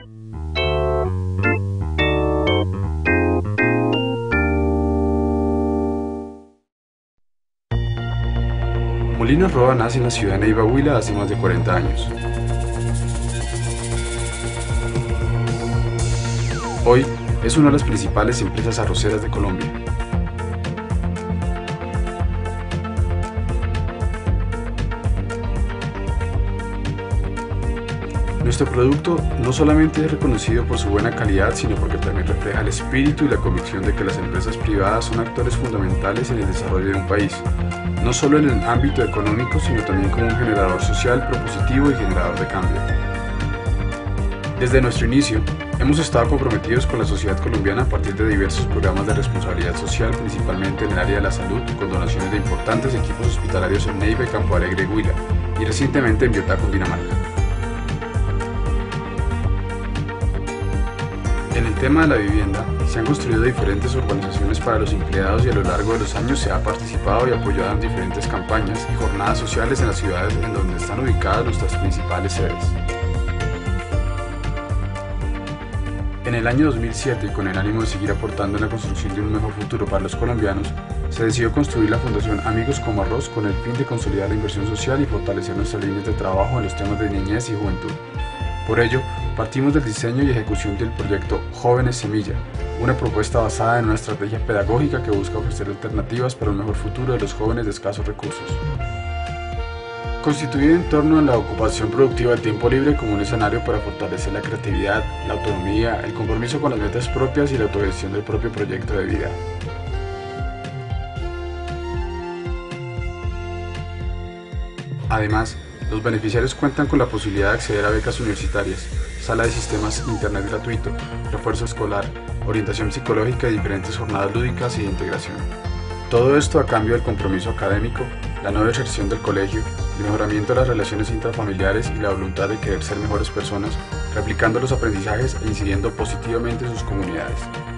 Molinos Roa nace en la ciudad de Neiva, Huila hace más de 40 años. Hoy es una de las principales empresas arroceras de Colombia. Nuestro producto no solamente es reconocido por su buena calidad, sino porque también refleja el espíritu y la convicción de que las empresas privadas son actores fundamentales en el desarrollo de un país, no solo en el ámbito económico, sino también como un generador social, propositivo y generador de cambio. Desde nuestro inicio, hemos estado comprometidos con la sociedad colombiana a partir de diversos programas de responsabilidad social, principalmente en el área de la salud, con donaciones de importantes equipos hospitalarios en Neiva y Campo Alegre, Huila, y recientemente en Biotá, Cundinamarca. En el tema de la vivienda, se han construido diferentes urbanizaciones para los empleados y a lo largo de los años se ha participado y apoyado en diferentes campañas y jornadas sociales en las ciudades en donde están ubicadas nuestras principales sedes. En el año 2007, y con el ánimo de seguir aportando en la construcción de un mejor futuro para los colombianos, se decidió construir la Fundación Amigos Como Arroz con el fin de consolidar la inversión social y fortalecer nuestras líneas de trabajo en los temas de niñez y juventud. Por ello, partimos del diseño y ejecución del proyecto Jóvenes Semilla, una propuesta basada en una estrategia pedagógica que busca ofrecer alternativas para un mejor futuro de los jóvenes de escasos recursos. Constituido en torno a la ocupación productiva del tiempo libre como un escenario para fortalecer la creatividad, la autonomía, el compromiso con las metas propias y la autogestión del propio proyecto de vida. Además, los beneficiarios cuentan con la posibilidad de acceder a becas universitarias, sala de sistemas internet gratuito, refuerzo escolar, orientación psicológica y diferentes jornadas lúdicas y de integración. Todo esto a cambio del compromiso académico, la no deserción del colegio, el mejoramiento de las relaciones intrafamiliares y la voluntad de querer ser mejores personas, replicando los aprendizajes e incidiendo positivamente en sus comunidades.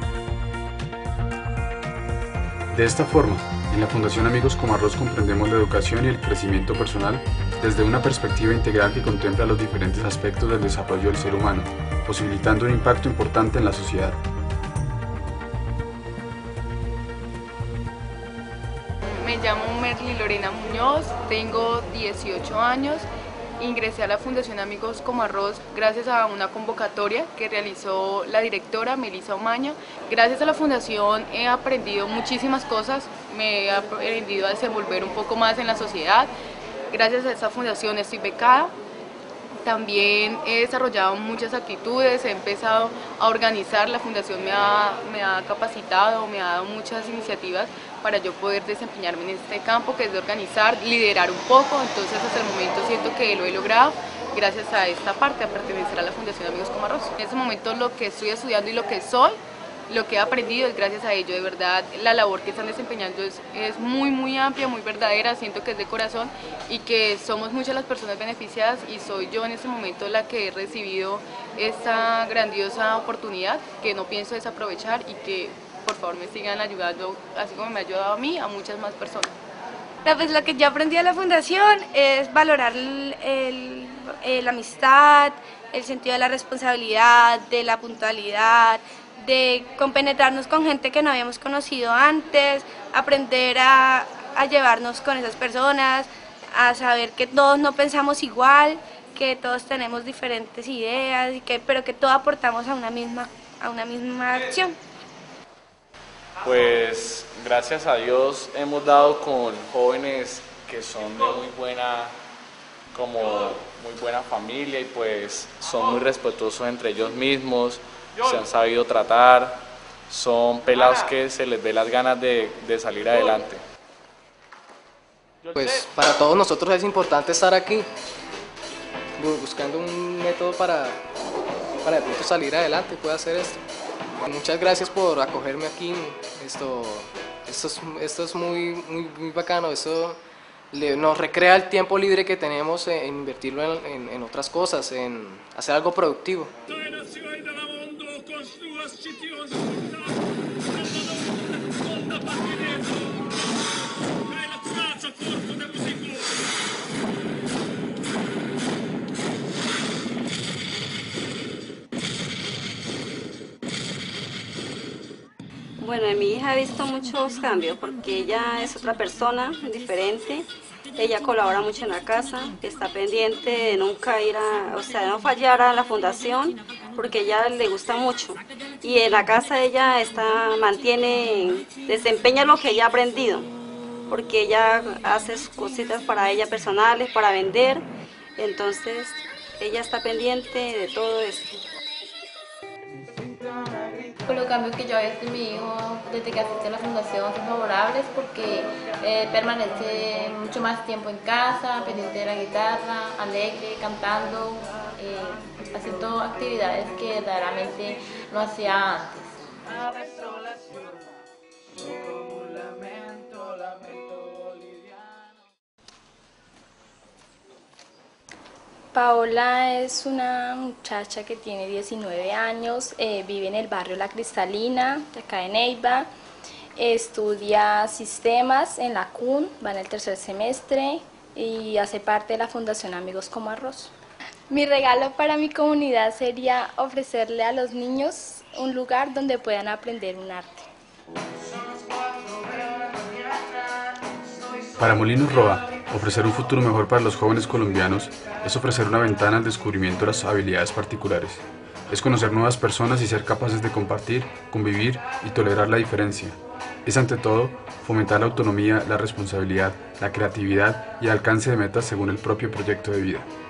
De esta forma, en la Fundación Amigos Como Arroz comprendemos la educación y el crecimiento personal desde una perspectiva integral que contempla los diferentes aspectos del desarrollo del ser humano, posibilitando un impacto importante en la sociedad. Me llamo Merly Lorena Muñoz, tengo 18 años, ingresé a la Fundación Amigos Como Arroz gracias a una convocatoria que realizó la directora Melissa Omaña. Gracias a la fundación he aprendido muchísimas cosas, me he aprendido a desenvolver un poco más en la sociedad. Gracias a esta fundación estoy becada. También he desarrollado muchas actitudes, he empezado a organizar, la fundación me ha capacitado, me ha dado muchas iniciativas para yo poder desempeñarme en este campo que es de organizar, liderar un poco, entonces hasta el momento siento que lo he logrado gracias a esta parte, a pertenecer a la Fundación Amigos Como Arroz. En este momento lo que estoy estudiando y lo que soy, lo que he aprendido es gracias a ello, de verdad la labor que están desempeñando es muy amplia, muy verdadera, siento que es de corazón y que somos muchas las personas beneficiadas y soy yo en este momento la que he recibido esta grandiosa oportunidad que no pienso desaprovechar y que por favor me sigan ayudando, así como me ha ayudado a mí, a muchas más personas. Pues lo que yo aprendí de la fundación es valorar la amistad, el sentido de la responsabilidad, de la puntualidad, de compenetrarnos con gente que no habíamos conocido antes, aprender a llevarnos con esas personas, a saber que todos no pensamos igual, que todos tenemos diferentes ideas, pero que todos aportamos a una misma acción. Pues gracias a Dios hemos dado con jóvenes que son de muy buena familia y pues son muy respetuosos entre ellos mismos, se han sabido tratar, son pelados que se les ve las ganas de salir adelante. Pues para todos nosotros es importante estar aquí, buscando un método para de pronto salir adelante, puede hacer esto. Muchas gracias por acogerme aquí, esto es muy bacano, esto nos recrea el tiempo libre que tenemos en invertirlo en otras cosas, en hacer algo productivo. Bueno, en mi hija he visto muchos cambios porque ella es otra persona diferente. Ella colabora mucho en la casa, está pendiente de nunca ir de no fallar a la fundación porque ella le gusta mucho. Y en la casa ella desempeña lo que ella ha aprendido, porque ella hace cositas para ella personales, para vender. Entonces ella está pendiente de todo esto. Por los cambios que yo he visto en mi hijo desde que asistí a la fundación son favorables porque permanece mucho más tiempo en casa, pendiente de la guitarra, alegre, cantando, haciendo actividades que verdaderamente no hacía antes. Paola es una muchacha que tiene 19 años, vive en el barrio La Cristalina, de acá de Neiva, estudia sistemas en la CUN, va en el tercer semestre y hace parte de la Fundación Amigos Como Arroz. Mi regalo para mi comunidad sería ofrecerle a los niños un lugar donde puedan aprender un arte. Para Molinos Roa, ofrecer un futuro mejor para los jóvenes colombianos es ofrecer una ventana al descubrimiento de las habilidades particulares. Es conocer nuevas personas y ser capaces de compartir, convivir y tolerar la diferencia. Es ante todo fomentar la autonomía, la responsabilidad, la creatividad y el alcance de metas según el propio proyecto de vida.